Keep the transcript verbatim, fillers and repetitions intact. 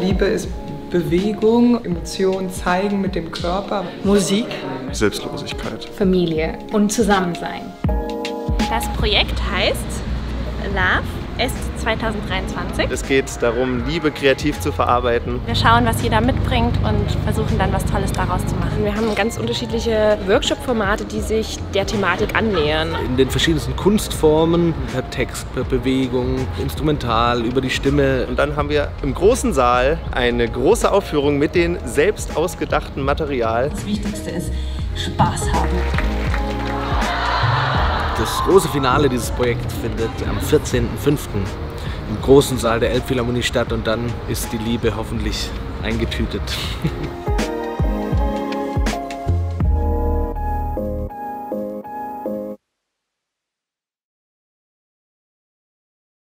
Liebe ist Bewegung, Emotionen zeigen mit dem Körper. Musik. Selbstlosigkeit. Familie und Zusammensein. Das Projekt heißt Love Est zwanzig dreiundzwanzig. Es geht darum, Liebe kreativ zu verarbeiten. Wir schauen, was jeder mitbringt und versuchen dann was Tolles daraus zu machen. Wir haben ganz unterschiedliche Workshop-Formate, die sich der Thematik annähern. In den verschiedensten Kunstformen, per Text, per Bewegung, instrumental, über die Stimme. Und dann haben wir im großen Saal eine große Aufführung mit dem selbst ausgedachten Material. Das Wichtigste ist Spaß haben. Das große Finale dieses Projekts findet am vierzehnten fünften im großen Saal der Elbphilharmonie statt und dann ist die Liebe hoffentlich eingetütet.